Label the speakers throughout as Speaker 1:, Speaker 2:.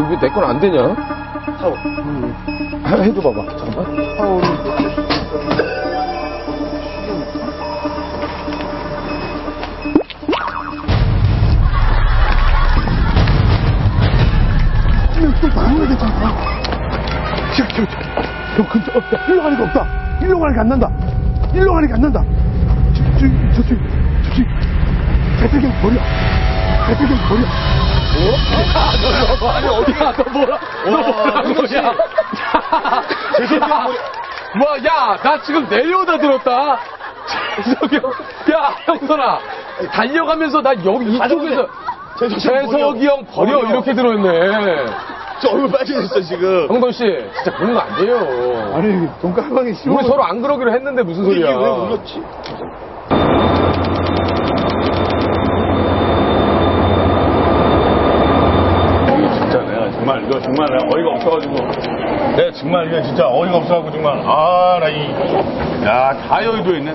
Speaker 1: 왜 내 건 안 되냐?
Speaker 2: 사오.
Speaker 1: 해줘 봐봐. 잠깐만.
Speaker 2: 사오는 또 나눠야 되잖아. 저 근처 없다. 일로 가는 게 없다. 일로 가는 게 안 난다. 일로 가는 게 안 난다. 저쪽. 대표경 버려. 대표경 버려.
Speaker 1: 아니, 어디가, 너 뭐라? 뭐야?
Speaker 2: 대표경 버려.
Speaker 1: 뭐, 야, 나 지금 내려오다 들었다. 재석이 형, 야, 형선아. 달려가면서 나 여기 이쪽에서. 재석이 형 버려. 이렇게 들었네.
Speaker 2: 저 얼굴 빨개졌어, 지금.
Speaker 1: 형돈 씨, 진짜 그런 거 안 돼요.
Speaker 2: 아니, 돈가방이 씌워.
Speaker 1: 우리 서로 안 그러기로 했는데 무슨 소리야.
Speaker 2: 이게 왜 울렸지? 이거 진짜 내가 정말, 이거 정말 내가 어이가 없어가지고. 내가 정말 이거 진짜 어이가 없어가지고 정말. 다 여의도에 있네.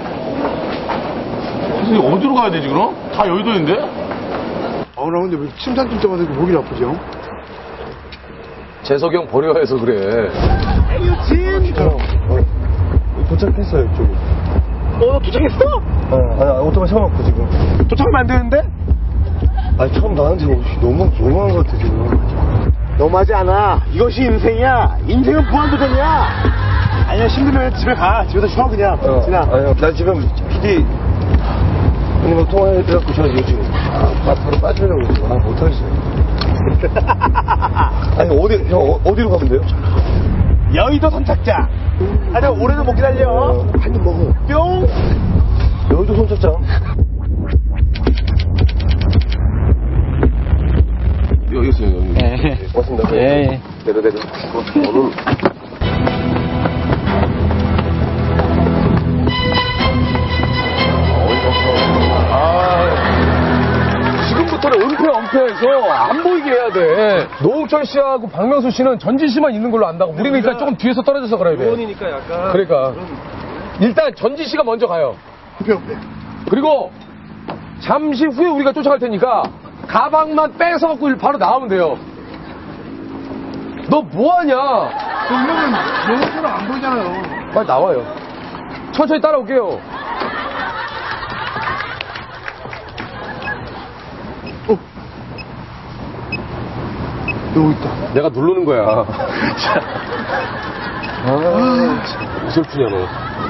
Speaker 2: 사실 어디로 가야 되지, 그럼? 다 여의도인데? 나 근데 왜 침상 뛸 때마다 목이 나쁘죠?
Speaker 1: 재석이 형 버려 해서 그래.
Speaker 3: 도착했어요, 이쪽에.
Speaker 2: 도착했어?
Speaker 3: 아니, 오토바이 세워놓고 지금.
Speaker 2: 도착하면 안 되는데?
Speaker 3: 아니, 처음 나한테 너무 너무한 것 같아, 지금.
Speaker 2: 너무하지 않아. 이것이 인생이야. 인생은 무한도전이야. 아니야, 힘들면 집에 가. 집에서 쉬어, 그냥. 진아.
Speaker 3: 아니, 나 지금 PD, 형님하고 통화해갖고 저 이거 지금, 바로 빠지려고 지금. 못하겠어요. 아니, 어디로 가면 돼요?
Speaker 2: 여의도 선착장. 아니, 올해도 못 기다려.
Speaker 3: 한 입 먹어.
Speaker 2: 뿅.
Speaker 3: 여의도 선착장.
Speaker 1: 여기 있어요, 여기.
Speaker 3: 네. 고맙습니다.
Speaker 1: 예.
Speaker 3: 내려. 오늘.
Speaker 1: 지금부터는 은폐해서 안 보이게 해야 돼. 노홍철 씨하고 박명수 씨는 전진 씨만 있는 걸로 안다고. 우리는 일단 조금 뒤에서 떨어져서 가야 돼.
Speaker 2: 의원이니까 약간.
Speaker 1: 그러니까. 일단 전진 씨가 먼저 가요. 그리고 잠시 후에 우리가 쫓아갈 테니까 가방만 뺏어갖고 바로 나오면 돼요. 너 뭐하냐?
Speaker 2: 그러면 영어처럼 안 보이잖아요.
Speaker 1: 빨리 나와요. 천천히 따라올게요.
Speaker 2: 여기 있다.
Speaker 1: 내가 누르는 거야. 무슬프냐 너.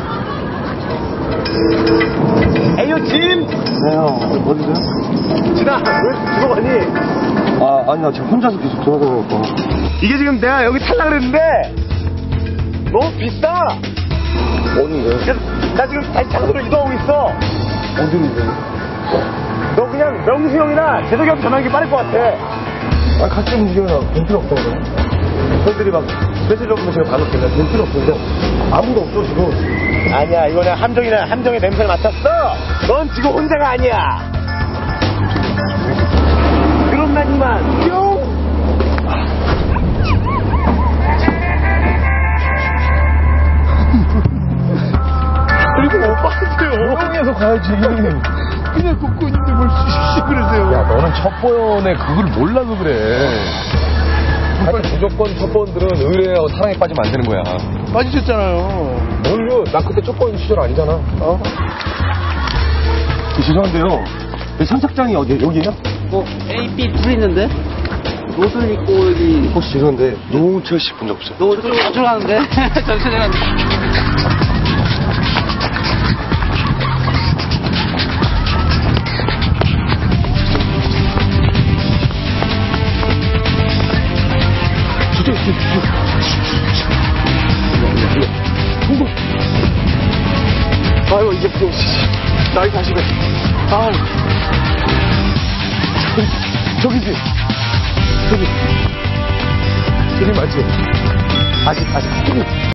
Speaker 2: 에이요, 진!
Speaker 3: 네, 형. 어디세요?
Speaker 2: 진아, 왜 들어가니?
Speaker 3: 아니, 나 지금 혼자서 계속 돌아다니니까.
Speaker 2: 이게 지금 내가 여기 탈라 그랬는데, 너무 비싸!
Speaker 3: 어딘데?
Speaker 2: 그래서 나 지금 다시 장소로 이동하고 있어.
Speaker 3: 어딘데?
Speaker 2: 너 그냥 명수 형이나 재석이 형 전화하기 빠를 것 같아.
Speaker 3: 아, 같이 움직여라. 될 필요 없다고. 형들이 막, 메시지 오면 제가 받을게요. 될 필요 없는데. 아무도 없어, 지금.
Speaker 2: 아니야, 이번에 함정의 냄새를 맡았어. 넌 지금 혼자가 아니야. 그런 날이만 뿅. 그리고 오빠한테요.
Speaker 1: 조용히해서 가야지.
Speaker 2: 그냥 걷고 있는데 뭘 쉬쉬 그러세요.
Speaker 1: 야, 너는 첫 번에 그걸 몰라서 그래. 하여튼 무조건 첫 번들은 의뢰하고 사랑에 빠지면 안 되는 거야.
Speaker 2: 빠지셨잖아요.
Speaker 1: 뭘요? 나 그때 첫 번 시절 아니잖아.
Speaker 3: 죄송한데요. 선착장이 여기에요?
Speaker 4: A, B 둘 있는데? 노들 있고 여기
Speaker 3: 혹시 죄송한데, 노홍철 씨 본 적 없어요?
Speaker 4: 노들 가져가는데? 잠시만요.
Speaker 2: 아유, 이제 나이 40에. 아유. 저기지. 저기 맞지? 아직.